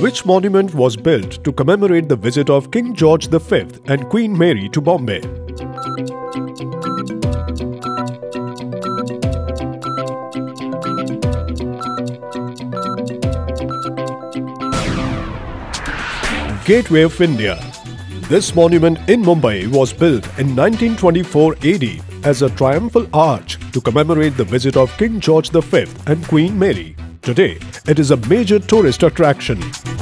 Which monument was built to commemorate the visit of King George V and Queen Mary to Bombay? Gateway of India. This monument in Mumbai was built in 1924 AD as a triumphal arch to commemorate the visit of King George V and Queen Mary. Today, it is a major tourist attraction.